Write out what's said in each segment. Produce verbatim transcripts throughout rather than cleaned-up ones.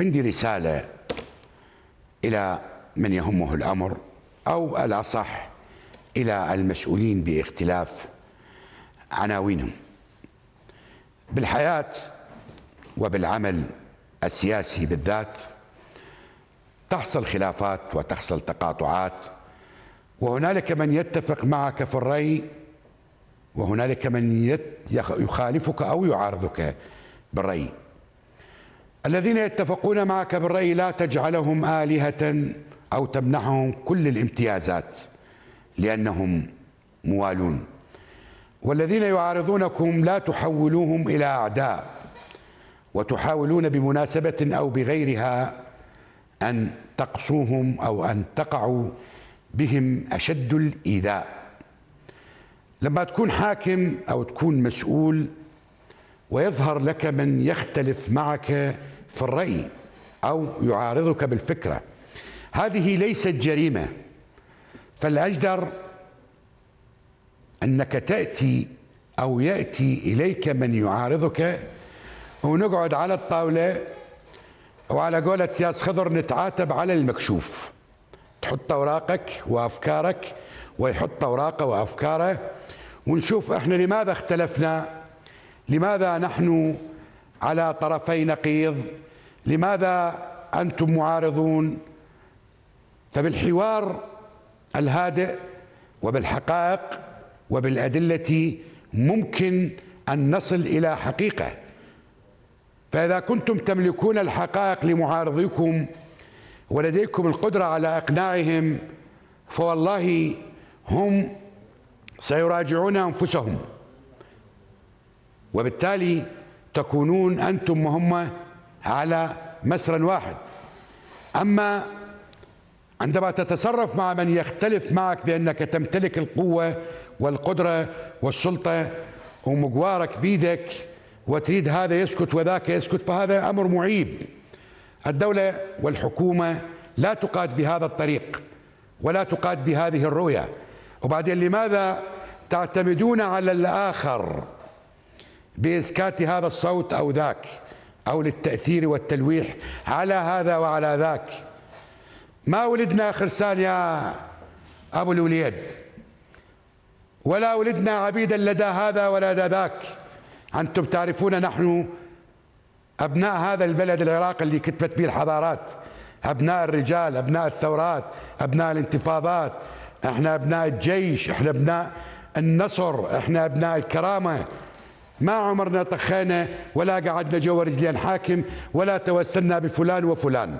عندي رسالة إلى من يهمه الأمر، أو الأصح إلى المسؤولين باختلاف عناوينهم. بالحياة وبالعمل السياسي بالذات تحصل خلافات وتحصل تقاطعات، وهنالك من يتفق معك في الرأي وهنالك من يخالفك أو يعارضك بالرأي. الذين يتفقون معك بالرأي لا تجعلهم آلهة أو تمنحهم كل الامتيازات لأنهم موالون، والذين يعارضونكم لا تحولوهم إلى أعداء وتحاولون بمناسبة أو بغيرها أن تقصوهم أو أن تقعوا بهم أشد الإيذاء. لما تكون حاكم أو تكون مسؤول ويظهر لك من يختلف معك في الرأي أو يعارضك بالفكرة، هذه ليست جريمة، فالأجدر أنك تأتي أو يأتي إليك من يعارضك ونقعد على الطاولة وعلى قولة ياس خضر نتعاتب على المكشوف. تحط أوراقك وأفكارك ويحط أوراقه وأفكاره ونشوف إحنا لماذا اختلفنا، لماذا نحن على طرفي نقيض، لماذا أنتم معارضون. فبالحوار الهادئ وبالحقائق وبالأدلة ممكن أن نصل إلى حقيقة. فإذا كنتم تملكون الحقائق لمعارضيكم ولديكم القدرة على إقناعهم، فوالله هم سيراجعون أنفسهم، وبالتالي تكونون أنتم وهم على مسرى واحد. أما عندما تتصرف مع من يختلف معك بأنك تمتلك القوة والقدرة والسلطة ومقوارك بيدك وتريد هذا يسكت وذاك يسكت، فهذا أمر معيب. الدولة والحكومة لا تقاد بهذا الطريق ولا تقاد بهذه الرؤية. وبعدين لماذا تعتمدون على الآخر بإسكات هذا الصوت أو ذاك، أو للتأثير والتلويح على هذا وعلى ذاك؟ ما ولدنا خرسان يا أبو الوليد، ولا ولدنا عبيدا لدى هذا ولا لدى ذاك. أنتم تعرفون نحن أبناء هذا البلد العراق اللي كتبت به الحضارات، أبناء الرجال، أبناء الثورات، أبناء الانتفاضات، إحنا أبناء الجيش، إحنا أبناء النصر، إحنا أبناء الكرامة. ما عمرنا طخينا ولا قعدنا جوا رجلين حاكم ولا توسلنا بفلان وفلان.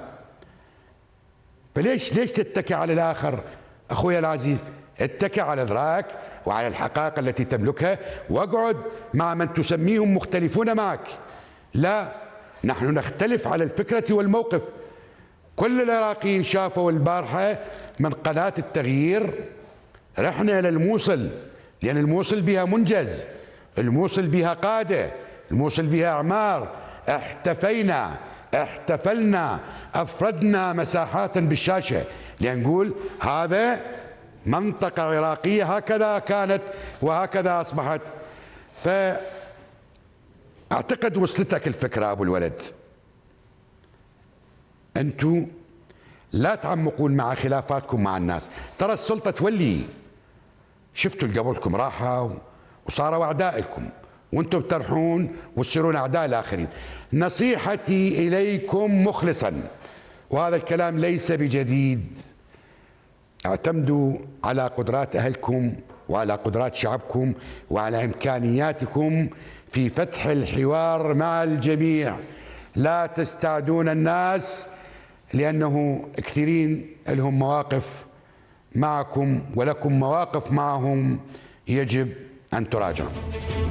فليش ليش تتكي على الآخر أخويا العزيز؟ اتكي على ذراك وعلى الحقائق التي تملكها، واقعد مع من تسميهم مختلفون معك. لا، نحن نختلف على الفكرة والموقف. كل العراقيين شافوا البارحة من قناة التغيير رحنا إلى الموصل، لأن الموصل بها منجز، الموصل بها قادة، الموصل بها أعمار. احتفينا احتفلنا أفردنا مساحات بالشاشة لنقول هذا منطقة عراقية هكذا كانت وهكذا أصبحت. فأعتقد وصلتك الفكرة أبو الولد. أنتم لا تعمقون مع خلافاتكم مع الناس، ترى السلطة تولي. شفتوا اللي قبلكم راحة وصاروا أعداء لكم، وأنتم بترحون وتصيرون أعداء الآخرين. نصيحتي إليكم مخلصا، وهذا الكلام ليس بجديد، اعتمدوا على قدرات أهلكم وعلى قدرات شعبكم وعلى إمكانياتكم في فتح الحوار مع الجميع. لا تستعدون الناس، لأنه كثيرين لهم مواقف معكم ولكم مواقف معهم يجب أن تراجع.